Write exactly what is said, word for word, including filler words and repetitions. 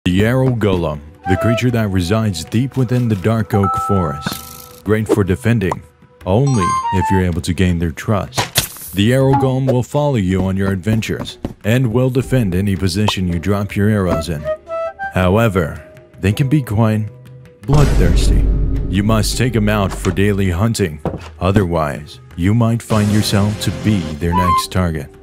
The Arrow Golem, the creature that resides deep within the dark oak forest. Great for defending, only if you're able to gain their trust. The Arrow Golem will follow you on your adventures, and will defend any position you drop your arrows in. However, they can be quite bloodthirsty. You must take them out for daily hunting, otherwise, you might find yourself to be their next target.